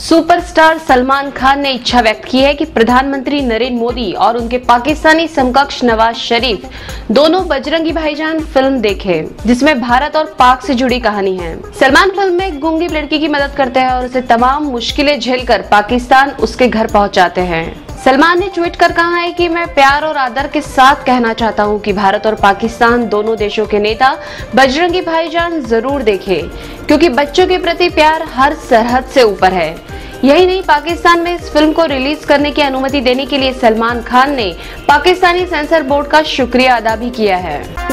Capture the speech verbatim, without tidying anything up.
Superstar Salman Khan ने इच्छा व्यक्त की है कि प्रधानमंत्री नरेंद्र मोदी और उनके पाकिस्तानी समकक्ष नवाज शरीफ दोनों बजरंगी भाईजान फिल्म देखें, जिसमें भारत और पाक से जुड़ी कहानी है। सलमान फिल्म में एक गूंगी लड़की की मदद करते हैं और उसे तमाम मुश्किलें झेलकर पाकिस्तान उसके घर पहुंचाते हैं। सलमान ने ट्वीट कर कहा है कि मैं प्यार और आदर के साथ कहना चाहता हूं कि भारत और पाकिस्तान दोनों देशों के नेता बजरंगी भाईजान जरूर देखें, क्योंकि बच्चों के प्रति प्यार हर सरहद से ऊपर है। यही नहीं, पाकिस्तान में इस फिल्म को रिलीज करने की अनुमति देने के लिए सलमान खान ने पाकिस्तानी सेंसर बोर्ड का शुक्रिया अदा भी किया है।